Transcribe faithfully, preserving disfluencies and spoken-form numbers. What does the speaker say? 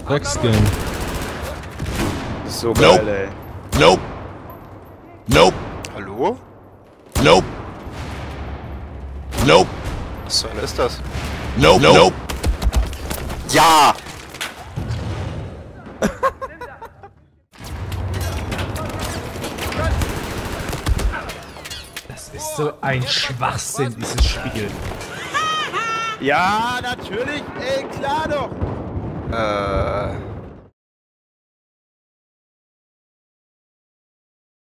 Drecksgame. So geil, nope. Ey. Nope. Nope. Hallo? Nope. Nope. Was zur Hölle ist das? Nope. Nope. Ja! Das ist so ein Schwachsinn, dieses Spiel. Ja, natürlich, ey, klar doch. Äh...